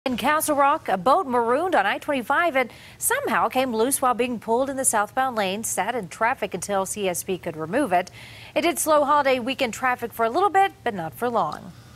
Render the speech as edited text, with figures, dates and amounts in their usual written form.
In Castle Rock, a boat marooned on I-25 and somehow came loose while being pulled in the southbound lane. Sat in traffic until CSP could remove it. It did slow holiday weekend traffic for a little bit, but not for long.